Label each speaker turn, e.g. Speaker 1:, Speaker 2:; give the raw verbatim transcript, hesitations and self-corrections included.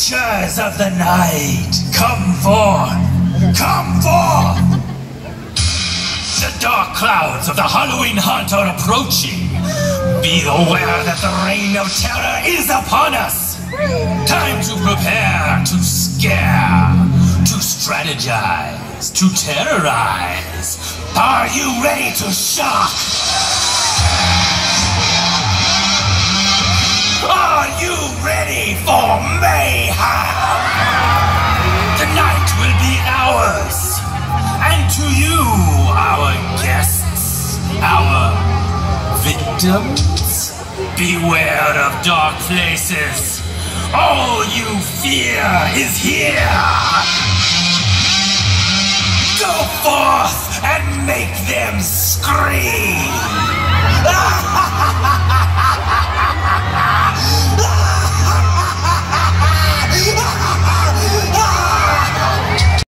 Speaker 1: Creatures of the night, come forth! Come forth! The dark clouds of the Halloween hunt are approaching. Be aware that the reign of terror is upon us. Time to prepare, to scare, to strategize, to terrorize. Are you ready to shock? Are you ready for mayhem? The night will be ours. And to you, our guests, our victims, beware of dark places. All you fear is here. Go forth and make them scream.